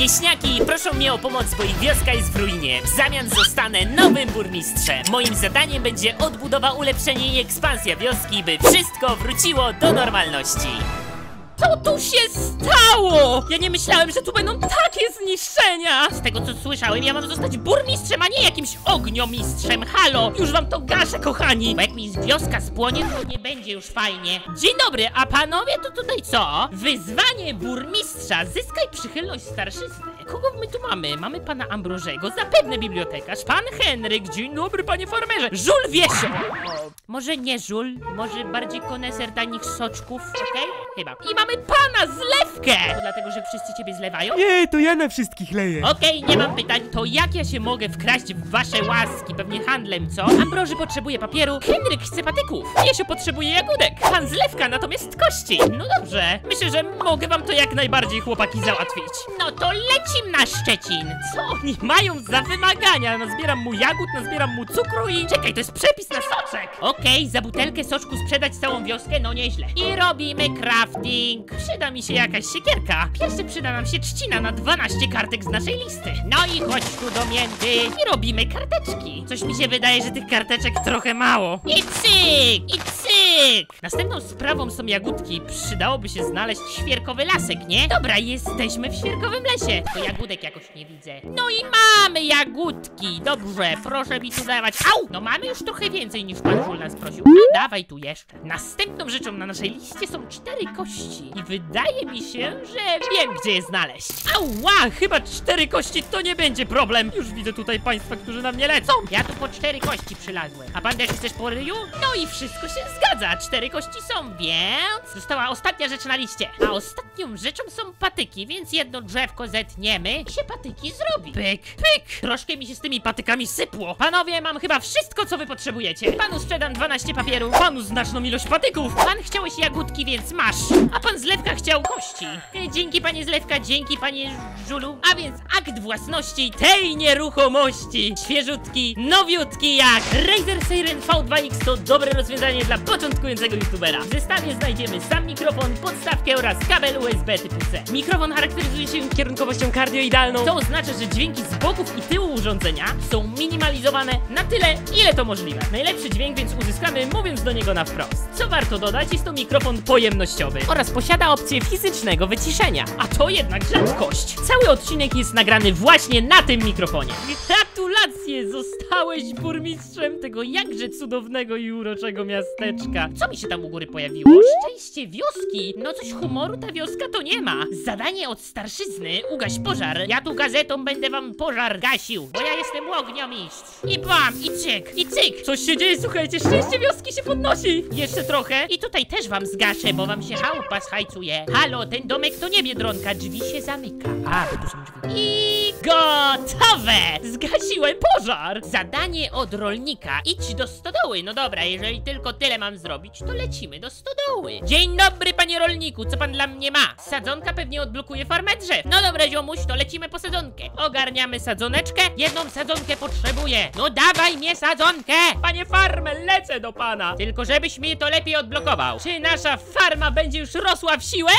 Wieśniaki proszą mnie o pomoc, bo ich wioska jest w ruinie. W zamian zostanę nowym burmistrzem. Moim zadaniem będzie odbudowa, ulepszenie i ekspansja wioski, by wszystko wróciło do normalności. Co tu się stało? Ja nie myślałem, że tu będą takie zniszczenia. Z tego co słyszałem, ja mam zostać burmistrzem, a nie jakimś ogniomistrzem. Halo, już wam to gaszę, kochani. Bo jak mi wioska spłonie, to nie będzie już fajnie. Dzień dobry, a panowie to tutaj co? Wyzwanie burmistrza. Zyskaj przychylność starszyzny. Kogo my tu mamy? Mamy pana Ambrożego, zapewne bibliotekarz. Pan Henryk, dzień dobry panie farmerze. Żul Wiesio. Może nie żul, może bardziej koneser tanich soczków, okej? Chyba. I mamy pana Zlewkę! To dlatego, że wszyscy ciebie zlewają? Nie, to ja na wszystkich leję. Okej, nie mam pytań. To jak ja się mogę wkraść w wasze łaski? Pewnie handlem, co? Ambroży potrzebuje papieru, Henryk chce patyków, Wiesio potrzebuje jagódek, pan Zlewka natomiast kości. No dobrze, myślę, że mogę wam to jak najbardziej, chłopaki, załatwić. No to lecim na Szczecin. Co oni mają za wymagania? Nazbieram mu jagód, nazbieram mu cukru i... Czekaj, to jest przepis na soczek. Okej, za butelkę soczku sprzedać całą wioskę? No nieźle. I robimy crafting. Przyda mi się jakaś siekierka. Pierwsze przyda nam się trzcina na 12 kartek z naszej listy. No i chodź tu do mięty. I robimy karteczki. Coś mi się wydaje, że tych karteczek trochę mało. I cyk! I cyk! Następną sprawą są jagódki. Przydałoby się znaleźć świerkowy lasek, nie? Dobra, jesteśmy w świerkowym lesie. To jagódek jakoś nie widzę. No i mamy jagódki. Dobrze, proszę mi tu dawać. Au! No mamy już trochę więcej niż pan Żul nas prosił. No dawaj tu jeszcze. Następną rzeczą na naszej liście są 4 kości. I wydaje mi się, że wiem, gdzie je znaleźć. Ała, chyba 4 kości to nie będzie problem. Już widzę tutaj państwa, którzy na mnie lecą. Ja tu po 4 kości przylazłem. A pan też chcesz po ryju? No i wszystko się zgadza. 4 kości są, więc... Została ostatnia rzecz na liście. A ostatnią rzeczą są patyki, więc jedno drzewko zetniemy i się patyki zrobi. Pyk, pyk. Troszkę mi się z tymi patykami sypło. Panowie, mam chyba wszystko, co wy potrzebujecie. Panu sprzedam 12 papierów, panu znaczną ilość patyków. Pan chciałeś jagódki, więc masz. A pan Zlewka chciał kości. Dzięki panie Zlewka, dzięki panie Żulu. A więc akt własności tej nieruchomości. Świeżutki, nowiutki jak Razer Seiren V2X to dobre rozwiązanie dla początkującego youtubera. W zestawie znajdziemy sam mikrofon, podstawkę oraz kabel USB typu C. Mikrofon charakteryzuje się kierunkowością kardioidalną, co oznacza, że dźwięki z boków i tyłu urządzenia są minimalizowane na tyle, ile to możliwe. Najlepszy dźwięk więc uzyskamy, mówiąc do niego na wprost. Co warto dodać, jest to mikrofon pojemnościowy oraz posiada opcję fizycznego wyciszenia. A to jednak rzadkość. Cały odcinek jest nagrany właśnie na tym mikrofonie. Gratulacje! Zostałeś burmistrzem tego jakże cudownego i uroczego miasteczka. Co mi się tam u góry pojawiło? Szczęście wioski. No coś humoru ta wioska to nie ma. Zadanie od starszyzny. Ugaś pożar. Ja tu gazetą będę wam pożar gasił, bo ja jestem ogniomistrz. I bam! I cyk! I cyk! Coś się dzieje, słuchajcie, szczęście wioski się podnosi. Jeszcze trochę. I tutaj też wam zgaszę, bo wam się chałupa schajcuje. Halo, ten domek to nie Biedronka, drzwi się zamyka. A, to tu są drzwi. I gotowe! Zgasiłem pożar! Zadanie od rolnika. Idź do stodoły. No dobra, jeżeli tylko tyle mam zrobić, to lecimy do stodoły. Dzień dobry, panie rolniku, co pan dla mnie ma? Sadzonka pewnie odblokuje farmę drzew. No dobra, ziomuś, to lecimy po sadzonkę. Ogarniamy sadzoneczkę. Jedną sadzonkę potrzebuję. No dawaj mnie sadzonkę! Panie farmer, lecę do pana. Tylko żebyś mnie to lepiej odblokował. Czy nasza farma będzie już rosła w siłę?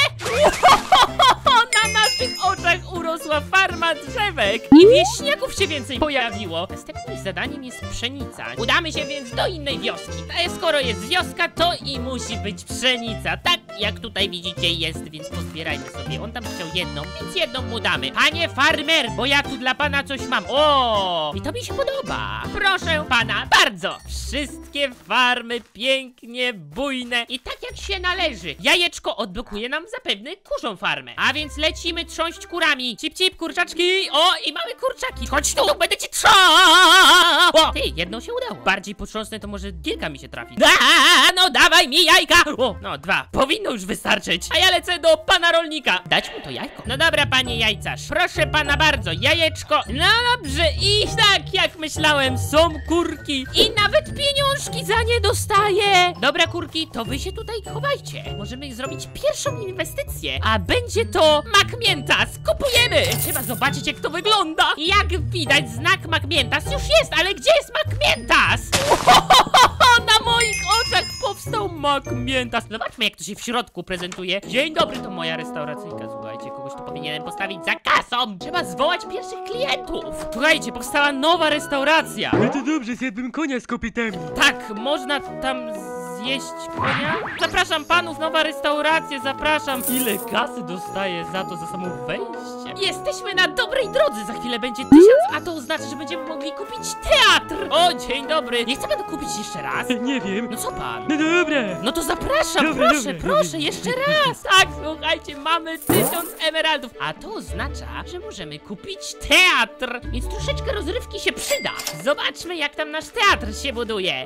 Na naszych oczach urosła farma drzewek i wieśniaków się więcej pojawiło. Następnym zadaniem jest pszenica. Udamy się więc do innej wioski. A skoro jest wioska, to i musi być pszenica. Tak jak tutaj widzicie jest, więc pozbierajmy sobie. On tam chciał jedną, więc jedną mu damy. Panie farmer, bo ja tu dla pana coś mam. O! I to mi się podoba. Proszę pana, bardzo. Wszystkie farmy pięknie, bujne i tak jak się należy. Jajeczko odblokuje nam zapewne kurzą farmę. A więc lecimy trząść kurami. Cip, cip, kurczaczki. O, i mamy kurczaki. Chodź tu, będę ci trząść. O, ty, jedno się udało. Bardziej potrząsnę, to może kilka mi się trafi. No dawaj mi jajka. O, no 2. Powinno już wystarczyć. A ja lecę do pana rolnika. Dać mu to jajko. No dobra, panie jajcarz. Proszę pana bardzo, jajeczko. No dobrze, i tak jak myślałem, są kurki. I nawet pieniążki za nie dostaję. Dobra, kurki, to wy się tutaj chowajcie. Możemy zrobić pierwszą inwestycję. A będzie to Macmiętas. Kupujemy. Trzeba zobaczyć, jak to wygląda. Jak widać, znak Macmiętas już jest, ale gdzie jest Macmiętas? Na moich oczach powstał powstał mak mięta. Zobaczmy, jak to się w środku prezentuje. Dzień dobry, to moja restauracyjka. Słuchajcie, kogoś tu powinienem postawić za kasą. Trzeba zwołać pierwszych klientów. Słuchajcie, powstała nowa restauracja. No to dobrze, zjadłbym konia z kopytami. Tak, można tam zjeść konia? Zapraszam panów, nowa restauracja, zapraszam. Ile kasy dostaję za to, za samo wejście? Jesteśmy na dobrej drodze, za chwilę będzie 1000, a to oznacza, że będziemy mogli kupić teatr. O, dzień dobry. Nie chce pan kupić jeszcze raz? Nie wiem. No co pan? No dobra. No to zapraszam, Dobra, proszę, dobra. proszę, jeszcze raz. Tak, słuchajcie, mamy 1000 emeraldów, a to oznacza, że możemy kupić teatr, więc troszeczkę rozrywki się przyda. Zobaczmy, jak tam nasz teatr się buduje.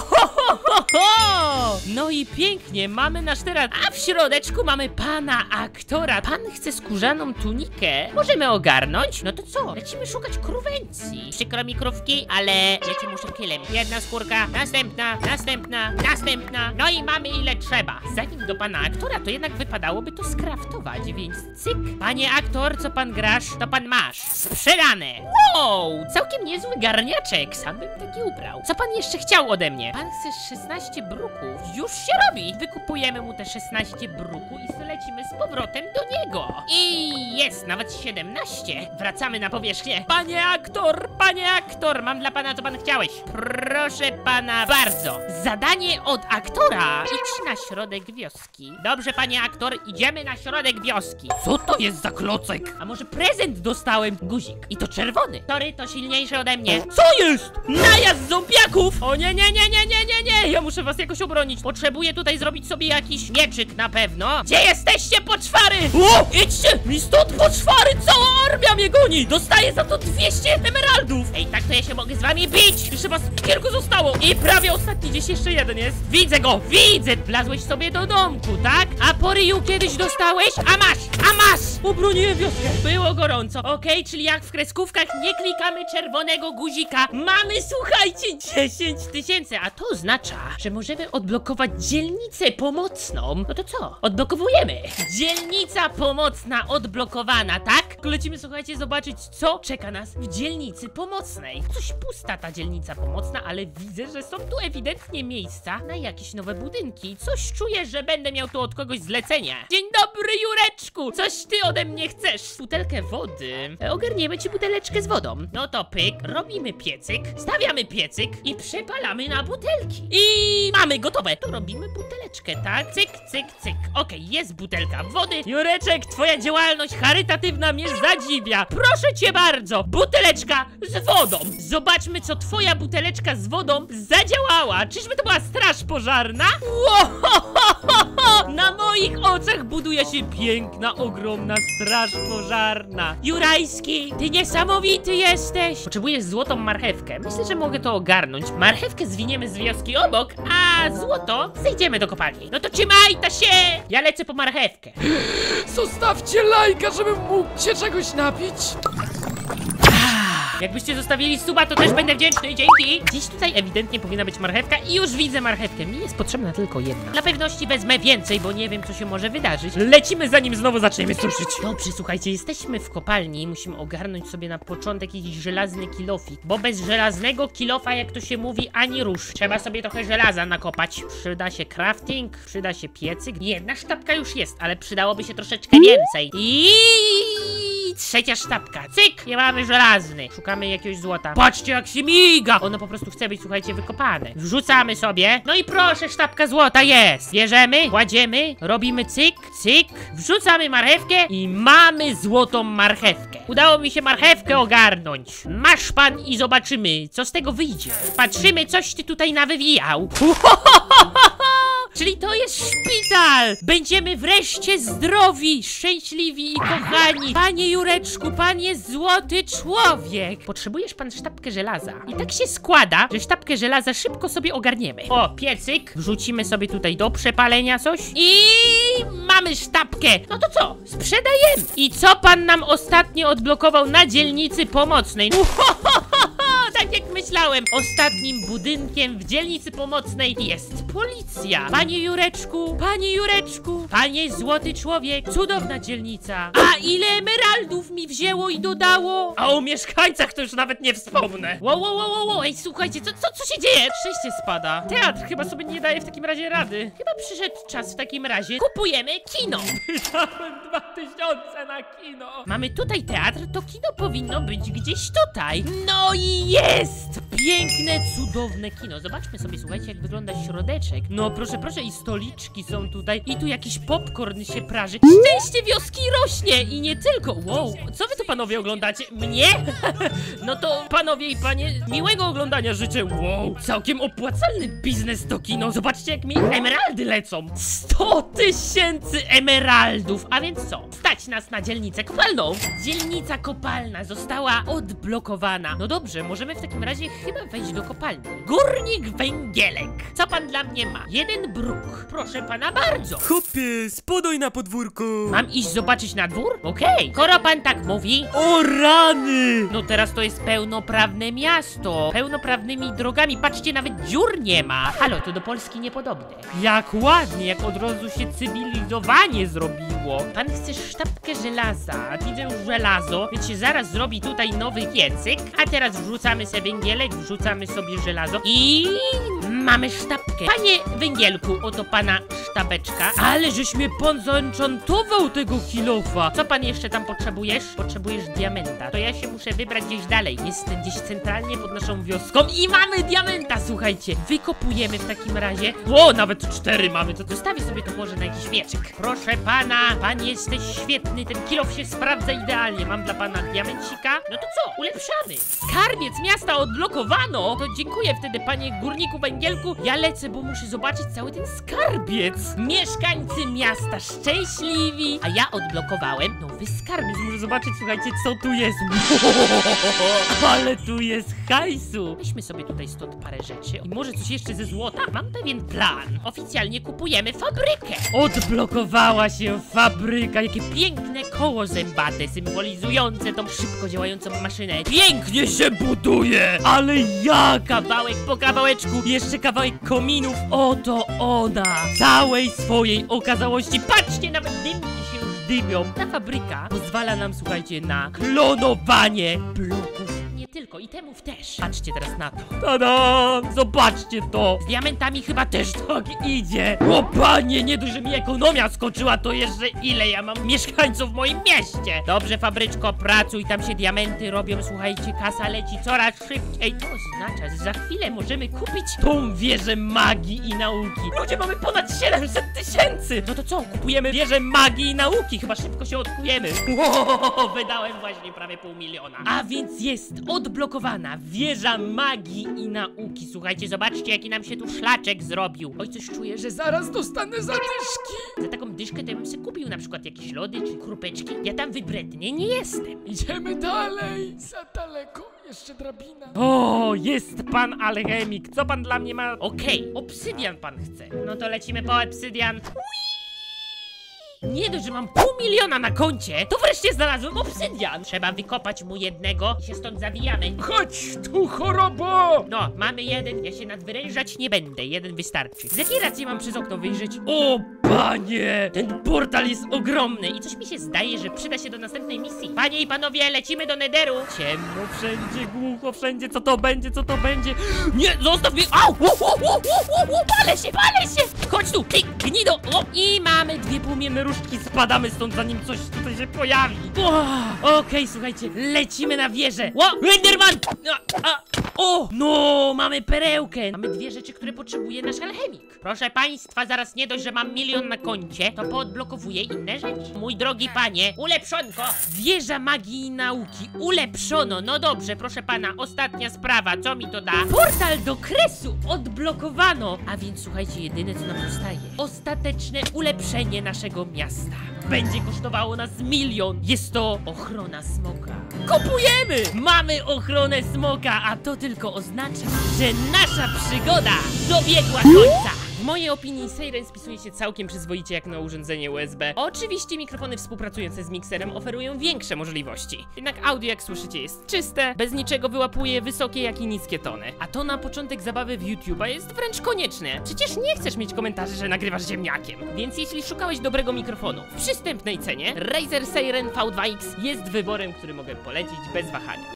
Wow! No i pięknie, mamy nasz teatr, a w środeczku mamy pana aktora. Pan chce skórzaną tunikę. Możemy ogarnąć? No to co? Lecimy szukać krówęcji. Przykro mi krówki, ale lecimy szybkilem. Jedna skórka, następna, następna, następna. No i mamy ile trzeba. Zanim do pana aktora, to jednak wypadałoby to skraftować, więc cyk. Panie aktor, co pan grasz, to pan masz. Sprzedane. Wow, całkiem niezły garniaczek. Sam bym taki ubrał. Co pan jeszcze chciał ode mnie? Pan chce 16 bruków. Już się robi. Wykupujemy mu te 16 bruku i zlecimy z powrotem do niego. I jest nawet 17. Wracamy na powierzchnię. Panie aktor, mam dla pana, co pan chciałeś. Proszę pana bardzo. Zadanie od aktora. Idź na środek wioski. Dobrze, panie aktor, idziemy na środek wioski. Co to jest za klocek? A może prezent dostałem? Guzik. I to czerwony. Sorry, to silniejsze ode mnie. Co jest? Najazd zombiaków! O nie. Ja muszę was jakoś obronić. Potrzebuję tutaj zrobić sobie jakiś mieczyk na pewno. Gdzie jesteście, poczwary? O! Idźcie mi stąd, poczwary! Cała armia mnie goni! Dostaję za to 200 emeraldów! Ej, tak to ja się mogę z wami bić! Jeszcze was kilku zostało! I prawie ostatni, gdzieś jeszcze jeden jest. Widzę go, widzę! Wlazłeś sobie do domku, tak? A po ryju kiedyś dostałeś? A masz! Obroniłem wioskę! Było gorąco. Okej, czyli jak w kreskówkach nie klikamy czerwonego guzika. Mamy, słuchajcie, 10 000, a to oznacza, że możemy odblokować dzielnicę pomocną. No to co? Odblokowujemy. Dzielnica pomocna odblokowana, tak? Lecimy, słuchajcie, zobaczyć, co czeka nas w dzielnicy pomocnej. Coś pusta ta dzielnica pomocna, ale widzę, że są tu ewidentnie miejsca na jakieś nowe budynki. Coś czuję, że będę miał tu od kogoś zlecenie. Dzień dobry, Jureczku! Coś ty ode mnie chcesz? Butelkę wody. Ogarniemy ci buteleczkę z wodą. No to pyk, robimy piecyk, stawiamy piecyk i przepalamy na butelki. I mamy gotowe. To robimy buteleczkę, tak? Cyk, cyk, cyk. Okej, jest butelka wody. Jureczek, twoja działalność charytatywna mnie zadziwia. Proszę cię bardzo, buteleczka z wodą. Zobaczmy, co twoja buteleczka z wodą zadziałała. Czyżby to była straż pożarna? Na moich oczach buduje się piękna, ogromna straż pożarna. Jurajski, ty niesamowity jesteś. Potrzebujesz złotą marchewkę. Myślę, że mogę to ogarnąć. Marchewkę zwiniemy z wioski obok, a złoto zejdziemy do kopalni. No to trzymaj ta się. Ja lecę po marchewkę. Zostawcie lajka, żebym mógł się czegoś napić. Jakbyście zostawili suba, to też będę wdzięczny, dzięki. Gdzieś tutaj ewidentnie powinna być marchewka i już widzę marchewkę. Mi jest potrzebna tylko jedna. Dla pewności wezmę więcej, bo nie wiem, co się może wydarzyć. Lecimy, zanim znowu zaczniemy suszyć. Dobrze, słuchajcie, jesteśmy w kopalni. Musimy ogarnąć sobie na początek jakiś żelazny kilofik, bo bez żelaznego kilofa, jak to się mówi, ani rusz. Trzeba sobie trochę żelaza nakopać. Przyda się crafting, przyda się piecyk. Jedna sztabka już jest, ale przydałoby się troszeczkę więcej. I trzecia sztabka. Cyk, nie mamy żelazny. Szukamy jakiegoś złota. Patrzcie, jak się miga! Ono po prostu chce być, słuchajcie, wykopane. Wrzucamy sobie. No i proszę, sztabka złota jest. Bierzemy, kładziemy, robimy cyk, cyk. Wrzucamy marchewkę i mamy złotą marchewkę. Udało mi się marchewkę ogarnąć. Masz pan i zobaczymy, co z tego wyjdzie. Patrzymy, coś ty tutaj nawywijał. Czyli to jest szpital! Będziemy wreszcie zdrowi, szczęśliwi i kochani. Panie Jureczku, panie złoty człowiek. Potrzebujesz pan sztabkę żelaza. I tak się składa, że sztabkę żelaza szybko sobie ogarniemy. O, piecyk. Wrzucimy sobie tutaj do przepalenia coś. I mamy sztabkę. No to co? Sprzedajemy. I co pan nam ostatnio odblokował na dzielnicy pomocnej? Tak jak myślałem, ostatnim budynkiem w dzielnicy pomocnej jest policja. Panie Jureczku, panie złoty człowiek, cudowna dzielnica. A ile emeraldów mi wzięło i dodało? A o mieszkańcach to już nawet nie wspomnę. Wow, ej, słuchajcie, co się dzieje? Szczęście spada. Teatr chyba sobie nie daje w takim razie rady. Chyba przyszedł czas w takim razie. Kupujemy kino. Wydałem 2000 na kino. Mamy tutaj teatr, to kino powinno być gdzieś tutaj. No i jest! Piękne, cudowne kino. Zobaczmy sobie, słuchajcie, jak wygląda środeczek. No proszę, i stoliczki są tutaj. I tu jakiś popcorn się praży. Szczęście wioski rośnie i nie tylko. Wow, co wy tu panowie oglądacie? Mnie? No to panowie i panie, miłego oglądania życzę. Wow, całkiem opłacalny biznes to kino. Zobaczcie, jak mi emeraldy lecą. 100 000 emeraldów. A więc co? Stać nas na dzielnicę kopalną. Dzielnica kopalna została odblokowana. No dobrze, możemy w takim razie chyba wejść do kopalni. Górnik Węgielek. Co pan dla mnie ma? 1 bruk. Proszę pana bardzo. Chłopie, spodoj na podwórko. Mam iść zobaczyć na dwór? Okej. Skoro pan tak mówi. O rany! No teraz to jest pełnoprawne miasto. Pełnoprawnymi drogami. Patrzcie, nawet dziur nie ma. Halo, to do Polski niepodobne. Jak ładnie, jak od razu się cywilizowanie zrobiło. Pan chce sztabkę żelaza. Widzę już żelazo, więc się zaraz zrobi tutaj nowy piecyk. A teraz wrzucamy sobie węgielek, wrzucamy sobie żelazo i mamy sztabkę. Panie Węgielku, oto pana sztabeczka. Ale żeś mnie pan zaenchantował tego kilofa. Co pan jeszcze tam potrzebujesz? Potrzebujesz diamenta. To ja się muszę wybrać gdzieś dalej. Jestem gdzieś centralnie pod naszą wioską i mamy diamenta, słuchajcie. Wykopujemy w takim razie. O, nawet 4 mamy. To zostawię sobie to może na jakiś wieczyk. Proszę pana, pan jesteś świetny. Ten kilof się sprawdza idealnie. Mam dla pana diamencika. No to co? Ulepszamy. Skarbiec miasta odblokowano. To dziękuję wtedy, panie górniku Węgielku. Ja lecę, bo muszę zobaczyć cały ten skarbiec. Mieszkańcy miasta szczęśliwi. A ja odblokowałem nowy skarbiec. Muszę zobaczyć, słuchajcie, co tu jest. Ale tu jest hajsu. Weźmy sobie tutaj stąd parę rzeczy. I może coś jeszcze ze złota? Mam pewien plan. Oficjalnie kupujemy fabrykę. Odblokowała się fabryka. Jakie piękne koło zębate, symbolizujące tą szybko działającą maszynę. Pięknie się buduje. Ale ja kawałek po kawałeczku. Jeszcze kawałek kominów. Oto ona. Całej swojej okazałości. Patrzcie, nawet dymki się już dymią. Ta fabryka pozwala nam, słuchajcie, na klonowanie bloków. Nie tylko, itemów też. Patrzcie teraz na to. Tada! Zobaczcie to. Z diamentami chyba też tak idzie. O panie, nie dość, że mi ekonomia skoczyła, to jeszcze ile ja mam mieszkańców w moim mieście. Dobrze, fabryczko, pracuj, tam się diamenty robią. Słuchajcie, kasa leci coraz szybciej. To oznacza, że za chwilę możemy kupić tą wieżę magii i nauki. Ludzie, mamy ponad 700 000. No to co? Kupujemy wieżę magii i nauki. Chyba szybko się odkujemy. Wow, wydałem właśnie prawie 500 000. A więc jest odblokowana wieża magii i nauki. Słuchajcie, zobaczcie, jaki nam się tu szlaczek zrobił. Oj, coś czuję, że Zaraz dostanę zadyszki. za taką dyszkę to ja bym sobie kupił na przykład jakieś lody czy krupeczki. Ja tam wybrednie nie jestem. Idziemy dalej. Za daleko. Jeszcze drabina. O, jest pan alchemik. Co pan dla mnie ma? Okej, obsydian pan chce. No to lecimy po obsydian. Nie dość, że mam 500 000 na koncie, to wreszcie znalazłem obsydian. Trzeba wykopać mu jednego i się stąd zawijamy. Chodź tu, chorobo. No, mamy jeden, ja się nadwyrężać nie będę, jeden wystarczy. Z jakiej racji mam przez okno wyjrzeć? O, panie! Ten portal jest ogromny i coś mi się zdaje, że przyda się do następnej misji. Panie i panowie, lecimy do Netheru. Ciemno wszędzie, głucho wszędzie, co to będzie, co to będzie? Nie, zostaw mnie! Au! Palę się! Chodź tu, ty, gnido! O, i mamy 2 płomienne różdżki, spadamy stąd, zanim coś tutaj się pojawi. Okej, słuchajcie, lecimy na wieżę. Ło, Enderman! O, no, mamy perełkę. Mamy 2 rzeczy, które potrzebuje nasz alchemik. Proszę państwa, zaraz nie dość, że mam 1 000 000 na koncie, to poodblokowuję inne rzeczy. Mój drogi panie, ulepszonko. Wieża magii i nauki, ulepszono. No dobrze, proszę pana, ostatnia sprawa, co mi to da? Portal do kresu odblokowano. A więc słuchajcie, jedyne co nam zostaje, ostateczne ulepszenie naszego miasta. Będzie kosztowało nas 1 000 000. Jest to ochrona smoka. Kupujemy! Mamy ochronę smoka, a to tylko oznacza, że nasza przygoda dobiegła końca. W W mojej opinii Seiren spisuje się całkiem przyzwoicie jak na urządzenie USB. Oczywiście mikrofony współpracujące z mikserem oferują większe możliwości. Jednak audio, jak słyszycie, jest czyste, bez niczego wyłapuje wysokie jak i niskie tony. A to na początek zabawy w YouTube'a jest wręcz konieczne. Przecież nie chcesz mieć komentarzy, że nagrywasz ziemniakiem. Więc jeśli szukałeś dobrego mikrofonu w przystępnej cenie, Razer Seiren V2X jest wyborem, który mogę polecić bez wahania.